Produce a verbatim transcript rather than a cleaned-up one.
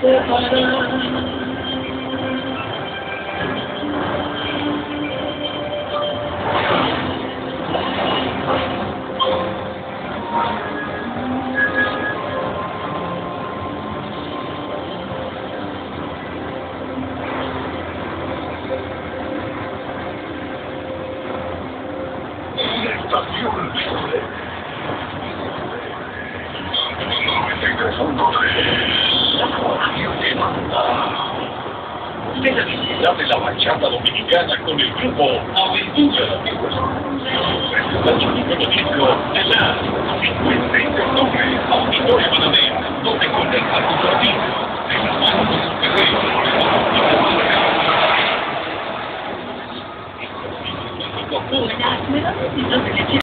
separar. Estación libre. noventa y tres punto tres. La radio te manda. De la actividad de la bachata dominicana con el grupo Aventura. La chiquita de disco de la cincuenta y seis octubre, Auditorio Bananel, donde conecta tu partido de la mano de su terreno de la Buenas, ¿me das un litro de leche?